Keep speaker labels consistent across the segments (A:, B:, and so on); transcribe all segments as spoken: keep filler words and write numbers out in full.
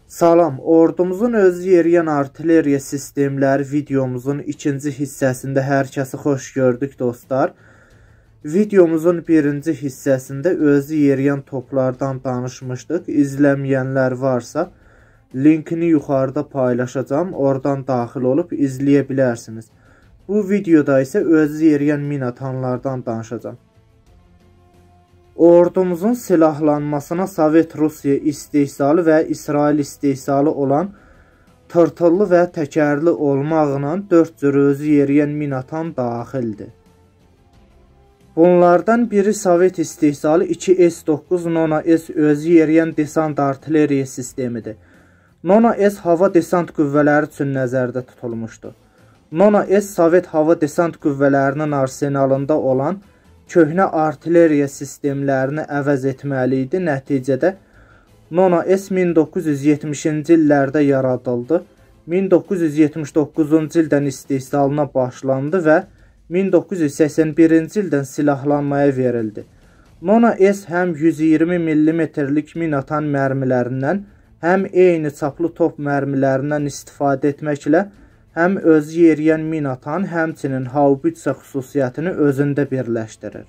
A: Salam, ordumuzun özü yeriyən artilleriya sistemləri videomuzun ikinci hissəsində hər kəsi xoş gördük dostlar. Videomuzun birinci hissəsində özü yeriyən toplardan danışmışdıq. İzləməyənlər varsa linkini yuxarıda paylaşacağım, oradan daxil olub izləyə bilərsiniz. Bu videoda isə özü yeriyən minatanlardan danışacağım. Ordumuzun silahlanmasına Sovet Rusiya istehsalı və İsrail istehsalı olan tırtıllı və təkərli olmaqla dörd cür özü yeriyən minatan daxildir. Bunlardan biri Sovet istehsalı iki S doqquz Nona S özü yeriyən desant artilleriya sistemidir. Nona S hava desant qüvvələri üçün nəzərdə tutulmuşdur. Nona S Sovet hava desant qüvvələrinin arsenalında olan köhnə artilleriya sistemlərini əvəz etməli idi. Nəticədə Nona S min doqquz yüz yetmişinci illərdə yaradıldı. min doqquz yüz yetmiş doqquzuncu ildən istehsalına başlandı və min doqquz yüz səksən birinci ildən silahlanmaya verildi. Nona S həm yüz iyirmi millimetrlik minatan mərmilərindən, həm eyni çaplı top mərmilərindən istifadə etməklə həm özü yeriyən minatan, həmçinin haubitsa xüsusiyyətini özündə birləşdirir.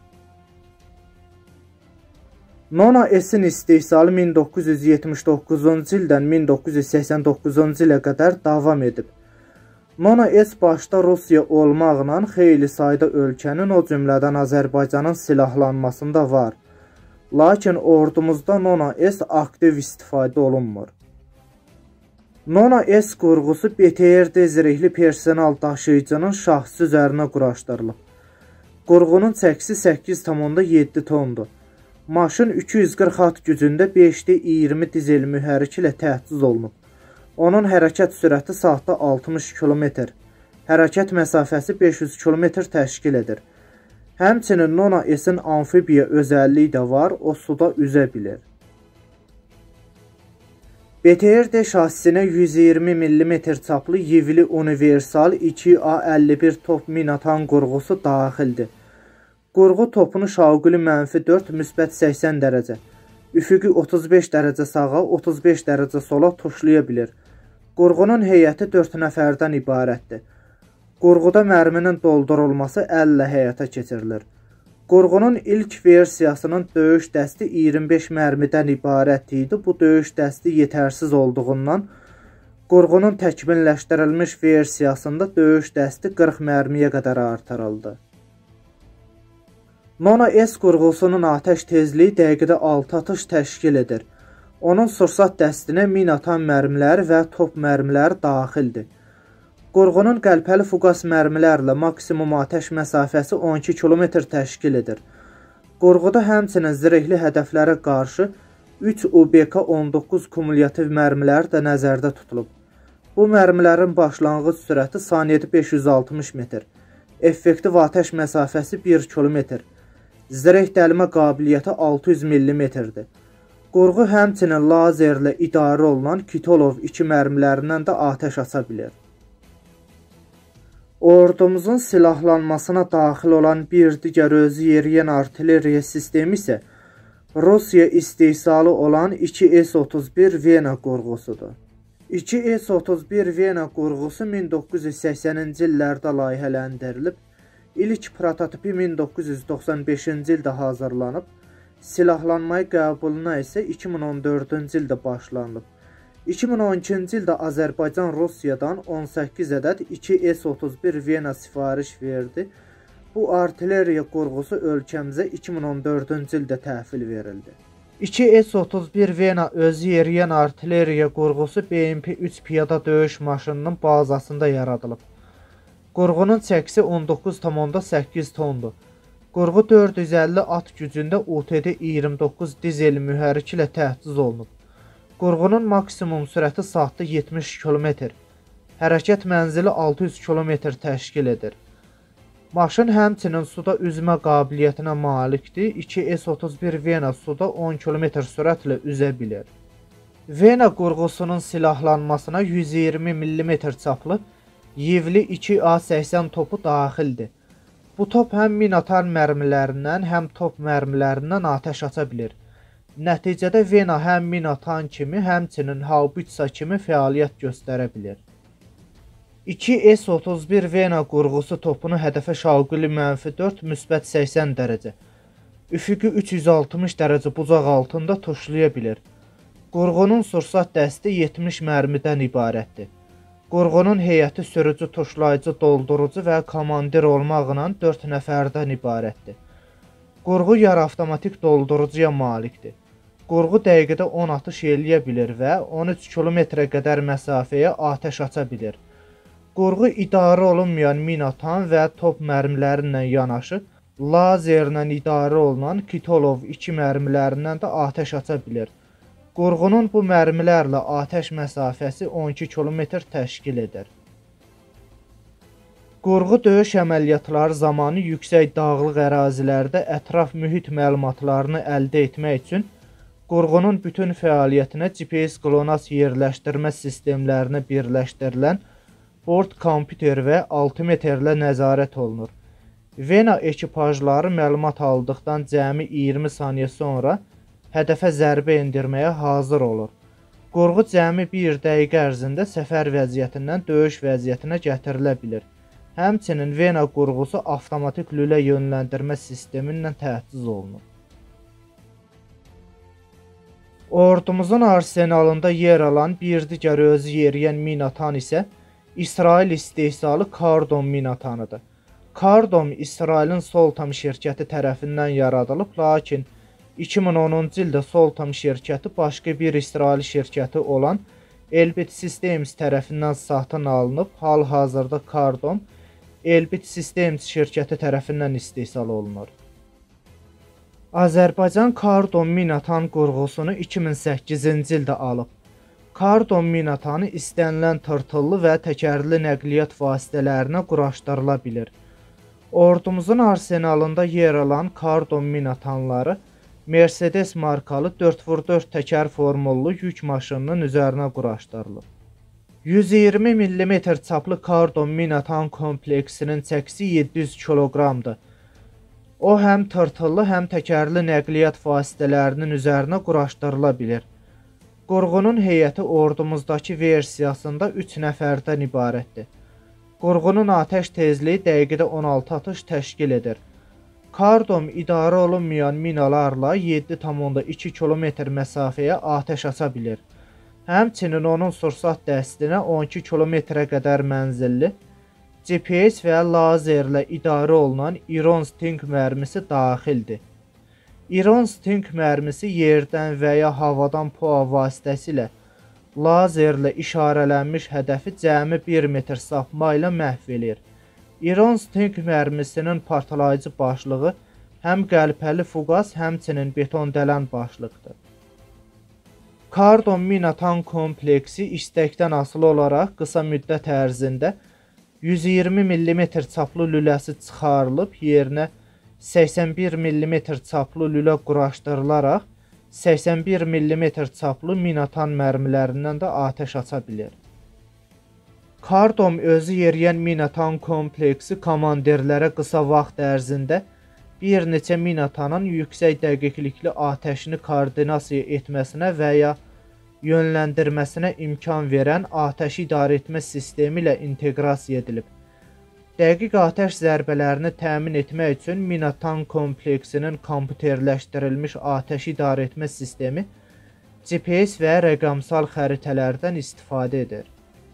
A: Nona S-in istehsalı min doqquz yüz yetmiş doqquzuncu ildən min doqquz yüz səksən doqquzuncu ilə qədər davam edib. Nona S başda Rusiya olmaqla xeyli sayda ölkənin, o cümlədən Azərbaycanın silahlanmasında var. Lakin ordumuzda Nona S aktiv istifadə olunmur. Nona S qurğusu B T R-D zirehli personal daşıyıcının şahsı üzərinə quraşdırılıb. Qurğunun çəkisi səkkiz tam yeddi tondur. Maşın iki yüz qırx at gücündə beş də iyirmi dizel mühərrik ilə təchiz olunub. Onun hərəkət sürəti saatda altmış kilometr, hərəkət məsafəsi beş yüz kilometr təşkil edir. Həmçinin Nona S-in amfibiya özəlliyi də var, o suda üzə bilir. B T R-D şasisinə yüz iyirmi millimetr çaplı yivli universal iki A əlli bir top minatan qurğusu daxildir. Qurğu topunu şauguli mənfi dörd, müsbət səksən dərəcə, üfüqi otuz beş dərəcə sağa, otuz beş dərəcə sola tuşlaya bilir. Qurğunun heyəti dörd nəfərdən ibarətdir. Qurğuda mərminin doldurulması əllə həyata keçirilir. Qurğunun ilk versiyasının döyüş dəsti iyirmi beş mərmidən ibarət idi. Bu döyüş dəsti yetərsiz olduğundan qurğunun təkmilləşdirilmiş versiyasında döyüş dəsti qırx mərmiyə qədər artırıldı. Nona S qurğusunun atəş tezliyi dəqiqədə altı atış təşkil edir. Onun sursat dəstinə min atan mərmiləri və top mərmiləri daxildir. Qurğunun qəlpəli fuqas mərmilərlə maksimum atəş məsafəsi on iki kilometr təşkil edir. Qurğuda həmçinin zirehli hədəflərə qarşı üç U B K on doqquz kumulyativ mərmiləri də nəzərdə tutulub. Bu mərmilərin başlanğıc sürəti saniyədə beş yüz altmış metr, effektiv atəş məsafəsi bir kilometr, zireh dəlmə qabiliyyəti altı yüz millimetrdir. Qurğu həmçinin lazerlə idarə olunan Kitolov iki mərmilərindən də atəş aça bilir. Ordumuzun silahlanmasına daxil olan bir digər özü yeriyən artilleriya sistemi isə Rusiya istehsalı olan iki S otuz bir Vena qurğusudur. iki S otuz bir Vena qurğusu min doqquz yüz səksəninci illərdə layihələndirilib, ilk prototipi min doqquz yüz doxsan beşinci ildə hazırlanıb, silahlanmaya qəbuluna isə iki min on dördüncü ildə başlanıb. iki min on ikinci ildə Azərbaycan Rusiyadan on səkkiz ədəd iki S otuz bir Vena sifariş verdi. Bu artilleriya qurğusu ölkəmizə iki min on dördüncü ildə təhvil verildi. iki S otuz bir Vena özü yeriyən artilleriya qurğusu B M P üç piyada döyüş maşınının bazasında yaradılıb. Qurğunun çəkisi on doqquz tam səkkiz tondur. Qurğu dörd yüz əlli at gücündə U T D iyirmi doqquz dizel mühərrik ilə təchiz olunub. Qurğunun maksimum sürəti saatda yetmiş kilometr, hərəkət mənzili altı yüz kilometr təşkil edir. Maşın həmçinin suda üzmə qabiliyyətinə malikdir. iki S otuz bir Vena suda on kilometr sürətlə üzə bilir. Vena qurğusunun silahlanmasına yüz iyirmi millimetr çaplı yivli iki A səksən topu daxildir. Bu top həm minatar mərmilərindən, həm top mərmilərindən atəş aça bilir. Nəticədə Vena həm Minatan kimi, həmçinin Haubitsa kimi fəaliyyət göstərə bilir. iki S otuz bir Vena qurğusu topunu hədəfə şalquli mənfi dörd, müsbət səksən dərəcə, üfüqi üç yüz altmış dərəcə bucaq altında tuşlaya bilir. Qurğunun sursat dəsti yetmiş mərmidən ibarətdir. Qurğunun heyəti sürücü, tuşlayıcı, doldurucu və komandir olmaqla dörd nəfərdən ibarətdir. Qurğu yarı avtomatik doldurucuya malikdir. Qurğu dəqiqədə on atış eləyə bilir və on üç kilometrə qədər məsafəyə atəş aça bilir. Qurğu idarə olunmayan Minatan və top mərmilərinlə yanaşı, lazerlə idarə olunan Kitolov iki mərmilərindən də atəş aça bilir. Qurğunun bu mərmilərlə atəş məsafəsi on iki kilometr təşkil edir. Qurğu döyüş əməliyyatları zamanı yüksək dağlıq ərazilərdə ətraf mühit məlumatlarını əldə etmək üçün qurğunun bütün fəaliyyətinə G P S qlonas yerləşdirmə sistemlərinə birləşdirilən bord kompüter və altimetrlə nəzarət olunur. Vena ekipajları məlumat aldıqdan cəmi iyirmi saniyə sonra hədəfə zərbə endirməyə hazır olur. Qurğu cəmi bir dəqiqə ərzində səfər vəziyyətindən döyüş vəziyyətinə gətirilə bilir. Həmçinin Vena qurğusu avtomatik lülə yönləndirmə sistemi ilə təchiz olunur. Ordumuzun arsenalında yer alan bir digər özü yeriyən Minatan isə İsrail istehsalı Kardom Minatanıdır. Kardom İsrailin Soltam şirkəti tərəfindən yaradılıb, lakin iki min onuncu ildə Soltam şirkəti başqa bir İsrail şirkəti olan Elbit Systems tərəfindən satın alınıb, hal-hazırda Kardom Elbit Systems şirkəti tərəfindən istehsal olunur. Azərbaycan Kardom Minatan qurğusunu iki min səkkizinci ildə alıb. Kardom Minatanı istənilən tırtıllı və təkərli nəqliyyat vasitələrinə quraşdırıla bilir. Ordumuzun arsenalında yer alan Kardom Minatanları Mercedes markalı dörd vur dörd təkər formullu yük maşınının üzərinə quraşdırılıb. yüz iyirmi millimetr çaplı Kardom Minatan kompleksinin çəkisi yeddi yüz kiloqramdır. O, həm tırtıllı, həm təkərli nəqliyyat vasitələrinin üzərinə quraşdırıla bilir. Qurğunun heyəti ordumuzdakı versiyasında üç nəfərdən ibarətdir. Qurğunun atəş tezliyi dəqiqədə on altı atış təşkil edir. Kardom idarə olunmayan minalarla yeddi tam iki kilometr məsafəyə atəş aça bilir. Həmçinin onun sursat dəstinə on iki kilometrə qədər mənzilli, G P S və lazerlə idarə olunan İron Sting mərmisi daxildir. İron Sting mərmisi yerdən və ya havadan P U A vasitəsilə lazerlə işarələnmiş hədəfi cəmi bir metr sapma ilə məhv edir. İron Sting mərmisinin partlayıcı başlığı həm qəlpəli fuqas, həmçinin beton dələn başlıqdır. Kardom Minatan kompleksi istəkdən asılı olaraq qısa müddət ərzində yüz iyirmi millimetr çaplı lüləsi çıxarılıb, yerinə səksən bir millimetr çaplı lülə quraşdırılaraq səksən bir millimetr çaplı Minatan mərmilərindən də atəş aça bilir. Kardom özü yeriyən Minatan kompleksi komandirlərə qısa vaxt ərzində bir neçə Minatanın yüksək dəqiqlikli atəşini koordinasiya etməsinə və ya yönləndirməsinə imkan verən atəşi idarə etmə sistemi ilə inteqrasiya edilib. Dəqiq atəş zərbələrini təmin etmək üçün Minatan kompleksinin kompüterləşdirilmiş atəş idarə etmə sistemi G P S və rəqəmsal xəritələrdən istifadə edir.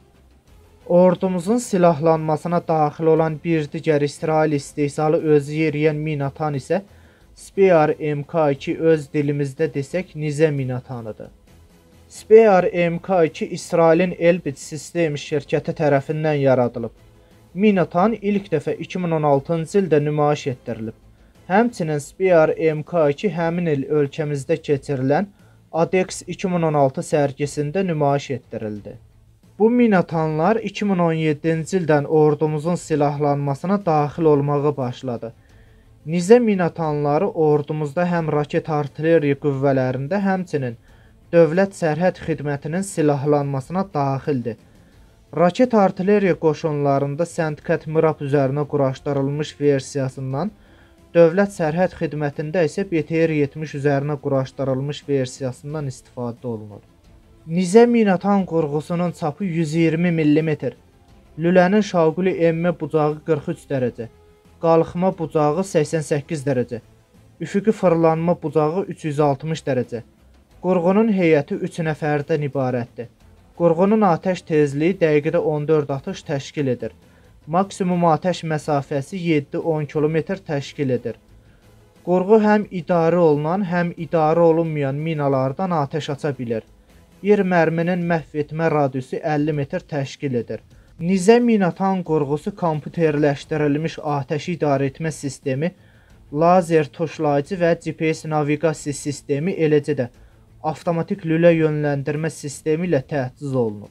A: Ordumuzun silahlanmasına daxil olan bir digər İsrail istehsalı özü yeriyən Minatan isə Spear M K iki, öz dilimizdə desək nizə Minatanıdır. Spear M K iki İsrailin Elbit Systems şirkəti tərəfindən yaradılıb. Minatan ilk dəfə iki min on altıncı ildə nümayiş etdirilib. Həmçinin Spear M K iki həmin il ölkəmizdə keçirilən Adex iki min on altı sərgisində nümayiş etdirildi. Bu Minatanlar iki min on yeddinci ildən ordumuzun silahlanmasına daxil olmağa başladı. Nizə Minatanları ordumuzda həm raket artilleriya qüvvələrində, həmçinin Dövlət Sərhəd Xidmətinin silahlanmasına daxildir. Raket artilleriya qoşunlarında Səndkət Mirab üzərinə quraşdırılmış versiyasından Dövlət Sərhəd Xidmətində isə B T R yetmiş üzərinə quraşdırılmış versiyasından istifadə olunur. Nizə minaatan qurğusunun çapı yüz iyirmi millimetr, lülənin şaquli emmə bucağı qırx üç dərəcə, qalxma bucağı səksən səkkiz dərəcə, üfüqi fırlanma bucağı üç yüz altmış dərəcə. Qurğunun heyəti üç nəfərdən ibarətdir. Qurğunun atəş tezliyi dəqiqədə on dörd atış təşkil edir. Maksimum atəş məsafəsi yeddi on kilometr təşkil edir. Qurğu həm idarə olunan, həm idarə olunmayan minalardan atəş aça bilir. Yer mərminin məhv etmə radiusu əlli metr təşkil edir. Nizə minaatan qurğusu kompüterləşdirilmiş atəş idarə etmə sistemi, lazer tuşlayıcı və G P S naviqasiya sistemi, eləcə də avtomatik lülə yönləndirmə sistemi ilə təchiz olunub.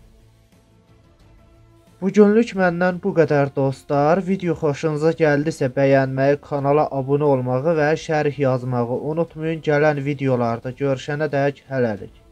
A: Bugünlük məndən bu qədər dostlar. Video xoşunuza gəldisə bəyənməyi, kanala abunə olmağı və şərh yazmağı unutmayın. Gələn videolarda görüşənə dək hələlik.